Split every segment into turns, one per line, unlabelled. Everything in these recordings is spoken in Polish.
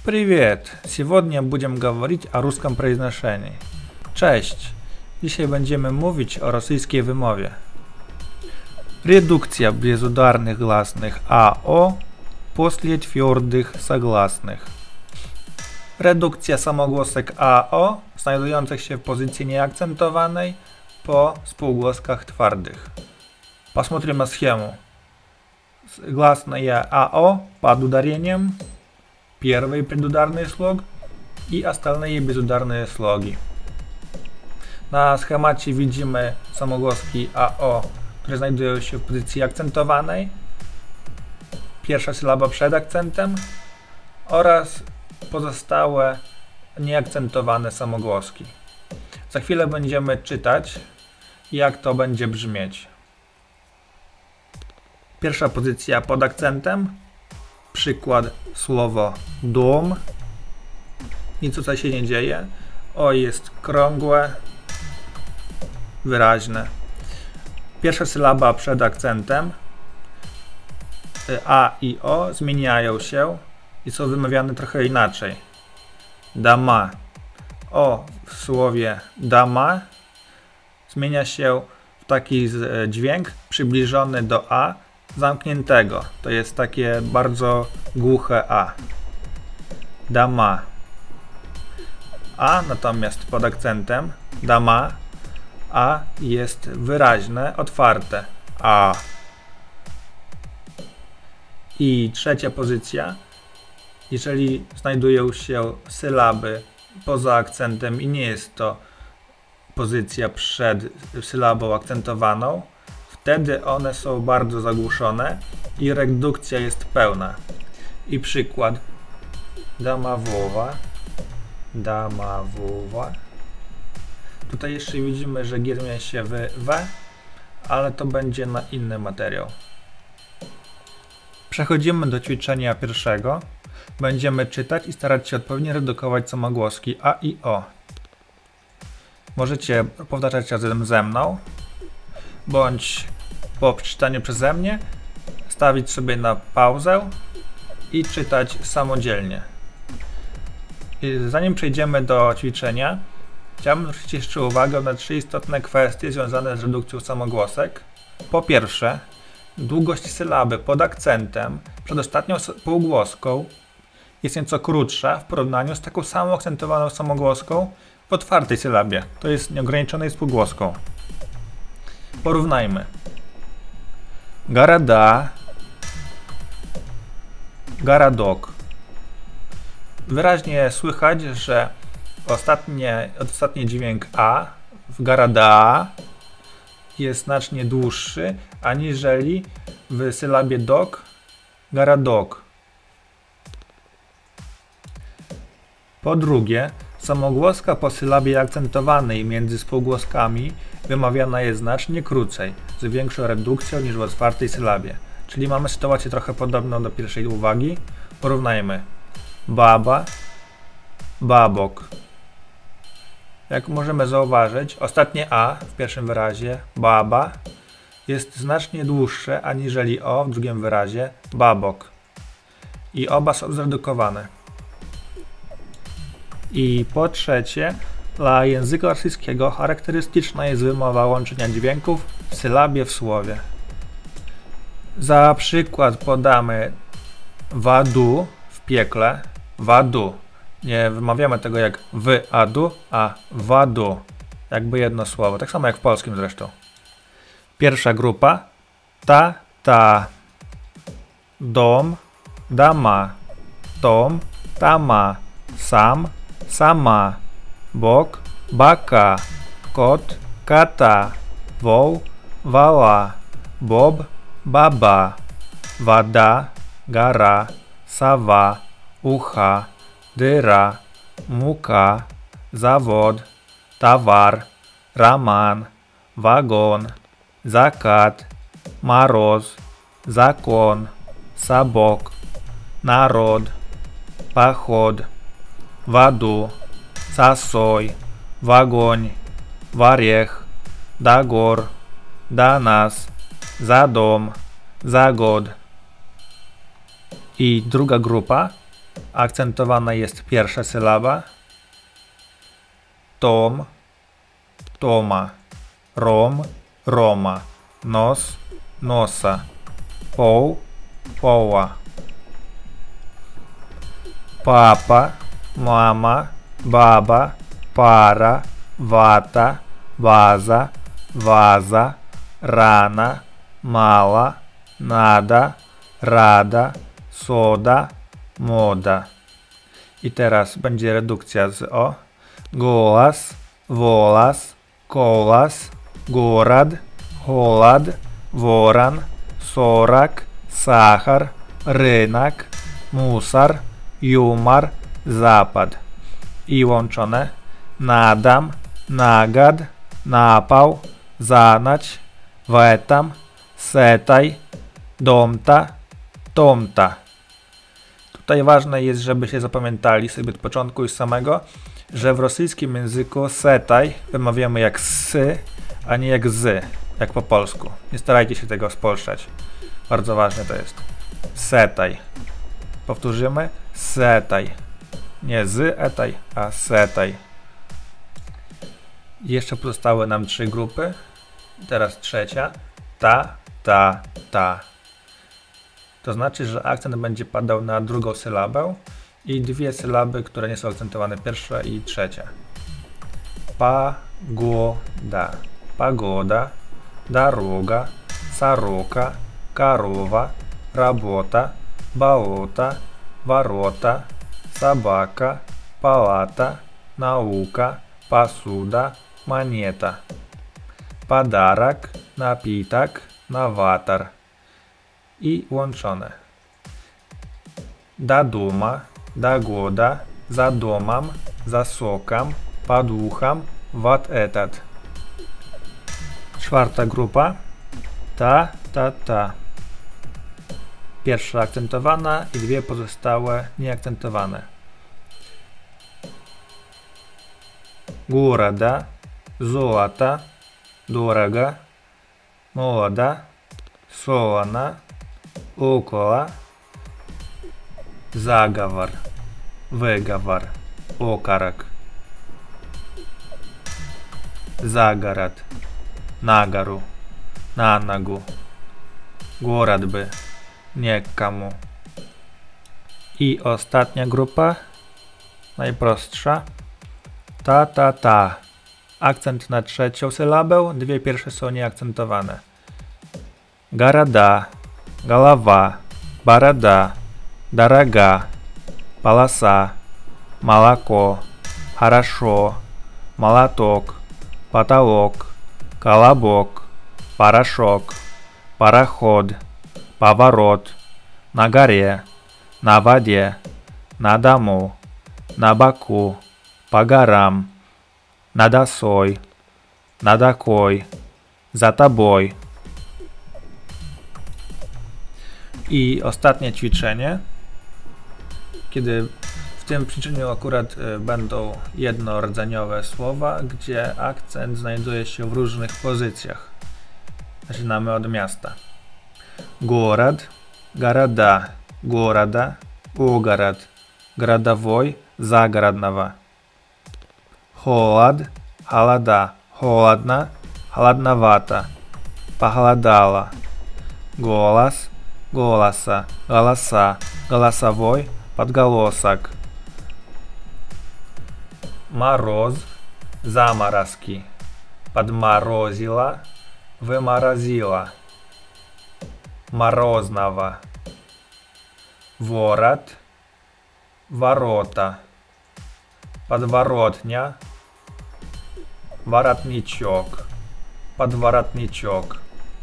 Привет! Сегодня будем говорить о русском произношении. Cześć! Dzisiaj będziemy mówić o rosyjskiej wymowie. Redukcja безударных гласных АО после твердых согласных. Redukcja samogłosek AO znajdujących się w pozycji nieakcentowanej po spółgłoskach twardych. Посмотрим на схему. Гласная АО под ударением, первый предударный слог i остальные безударные слоги. Na schemacie widzimy samogłoski AO, które znajdują się w pozycji akcentowanej, pierwsza sylaba przed akcentem oraz pozostałe nieakcentowane samogłoski. Za chwilę będziemy czytać, jak to będzie brzmieć. Pierwsza pozycja pod akcentem, przykład słowo dom, nic tutaj się nie dzieje, O jest krągłe, wyraźne. Pierwsza sylaba przed akcentem, A i O zmieniają się i są wymawiane trochę inaczej. Dama. O w słowie dama zmienia się w taki dźwięk przybliżony do A zamkniętego. To jest takie bardzo głuche A. Dama. A natomiast pod akcentem dama A jest wyraźne, otwarte. A. I trzecia pozycja. Jeżeli znajdują się sylaby poza akcentem i nie jest to pozycja przed sylabą akcentowaną, wtedy one są bardzo zagłuszone i redukcja jest pełna. I przykład damawowa, damawowa. Tutaj jeszcze widzimy, że G zmienia się w W, ale to będzie na inny materiał. Przechodzimy do ćwiczenia pierwszego. Będziemy czytać i starać się odpowiednio redukować samogłoski A i O. Możecie powtarzać razem ze mną, bądź po przeczytaniu przeze mnie stawić sobie na pauzę i czytać samodzielnie. Zanim przejdziemy do ćwiczenia, chciałbym zwrócić jeszcze uwagę na 3 istotne kwestie związane z redukcją samogłosek. Po pierwsze, długość sylaby pod akcentem przed ostatnią półgłoską jest nieco krótsza w porównaniu z taką samą akcentowaną samogłoską w otwartej sylabie, to jest nieograniczonej spółgłoską. Porównajmy. Goroda, городок. Wyraźnie słychać, że ostatni dźwięk A w goroда jest znacznie dłuższy aniżeli w sylabie dok, городок. Po drugie, samogłoska po sylabie akcentowanej między spółgłoskami wymawiana jest znacznie krócej, z większą redukcją niż w otwartej sylabie. Czyli mamy sytuację trochę podobną do pierwszej uwagi. Porównajmy. Baba, babok. Jak możemy zauważyć, ostatnie A w pierwszym wyrazie, baba, jest znacznie dłuższe aniżeli O w drugim wyrazie, babok. I oba są zredukowane. I po trzecie, dla języka rosyjskiego charakterystyczna jest wymowa łączenia dźwięków w sylabie w słowie. Za przykład podamy wadu w piekle, wadu. Nie wymawiamy tego jak w adu, a wadu. Jakby jedno słowo, tak samo jak w polskim zresztą. Pierwsza grupa, ta, ta. Dom, dama. Tom, tama. Sam, sama. Bok, baka. Kot, kata. Woł, wała. Bob, baba. Wada, gara. Sawa, ucha. Dyra, muka. Zawod, towar. Raman, wagon. Zakat, maroz. Zakon, sabok. Narod, pachod. Wadu, zasoj, wagoń, wariech, dagor, danas, zadom, zagod. I druga grupa akcentowana jest pierwsza sylaba. Tom, toma, rom, roma, nos, nosa, poł, poła, papa, mama, baba, para, wata, waza, waza, rana, mała, nada, rada, soda, moda. I teraz będzie redukcja z o. Golas, wolas, kolas, gorad, holad, woran, sorak, sachar, rynak, musar, jumar, zapad. I łączone. Nadam, nagad, napał, zanać, wetam, setaj, domta, tomta. Tutaj ważne jest, żeby się zapamiętali sobie od początku już samego, że w rosyjskim języku setaj wymawiamy jak sy, a nie jak z, jak po polsku. Nie starajcie się tego spolszczać. Bardzo ważne to jest. Setaj. Powtórzymy. Setaj. Nie z etaj, a setaj. Jeszcze pozostały nam 3 grupy. Teraz trzecia. Ta, ta, ta. To znaczy, że akcent będzie padał na drugą sylabę i 2 sylaby, które nie są akcentowane, pierwsza i trzecia. Pagoda, pagoda, daroga, saroka, karowa, rabota, balota, warota, собака, палата, наука, посуда, монета. Подарок, напиток, новатор. I łączone. Do doma, do года, за домом, за соком, под ухом, вот этот. 4. grupa. Ta, ta, ta. Pierwsza akcentowana i 2 pozostałe nieakcentowane. Города, золото, дорого, молодо, солоно, около, заговор, выговор, окорок, загород, на гору, на ногу, город by, niekomu. I ostatnia grupa, najprostsza. Ta, ta, ta. Akcent na trzecią sylabę, 2 pierwsze są nieakcentowane. Города, голова, борода, дорога, полоса, молоко, хорошо, молоток, потолок, колобок, порошок, пароход, поворот, на горе, на воде, на дому, на боку, по горам, над осой, над окой, за тобой. I ostatnie ćwiczenie, kiedy w tym ćwiczeniu akurat będą jednorodzeniowe słowa, gdzie akcent znajduje się w różnych pozycjach. Zaczynamy od miasta. Город, города, города, угород, городовой, загородного. Холод, холода, холодно, холодновато, похолодало. Голос, голоса, голоса, голосовой, подголосок. Мороз, заморозки, подморозило, выморозило. Морозного. Ворот, ворота, подворотня, воротничок, подворотничок.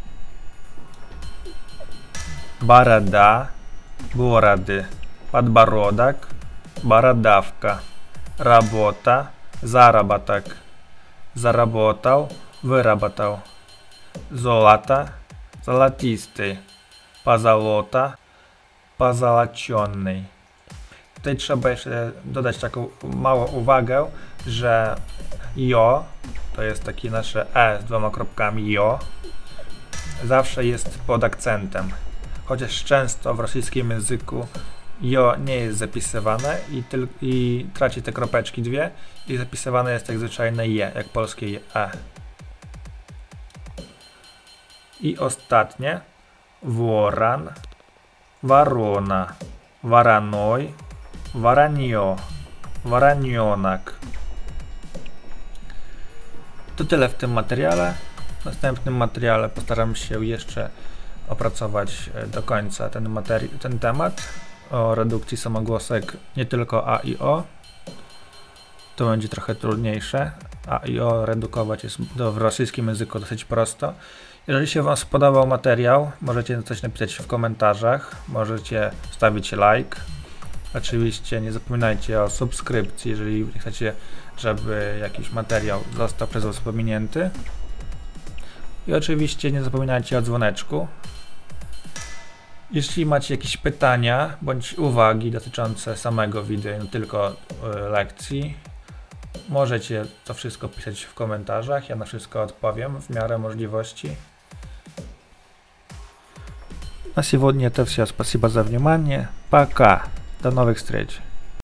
Борода, бороды, подбородок, бородавка. Работа, заработок, заработал, выработал. Золото, золотистый, позолота, pozolocony. Tutaj trzeba jeszcze dodać taką małą uwagę, że jo, to jest takie nasze e z 2 kropkami jo, zawsze jest pod akcentem. Chociaż często w rosyjskim języku Jo nie jest zapisywane i traci te kropeczki dwie i zapisywane jest tak zwyczajne je, jak polskie je. I ostatnie воran, ворона, вороной, воронье, вороненок. To tyle w tym materiale. W następnym materiale postaram się jeszcze opracować do końca ten temat o redukcji samogłosek nie tylko A i O. To będzie trochę trudniejsze. A i O redukować jest w rosyjskim języku dosyć prosto. Jeżeli się Wam spodobał materiał, możecie coś napisać w komentarzach, możecie stawić like. Oczywiście nie zapominajcie o subskrypcji, jeżeli chcecie, żeby jakiś materiał został przez Was pominięty. I oczywiście nie zapominajcie o dzwoneczku. Jeśli macie jakieś pytania bądź uwagi dotyczące samego wideo, nie tylko lekcji, możecie to wszystko pisać w komentarzach, ja na wszystko odpowiem w miarę możliwości. На сегодня это все. Спасибо за внимание. Пока. До новых встреч.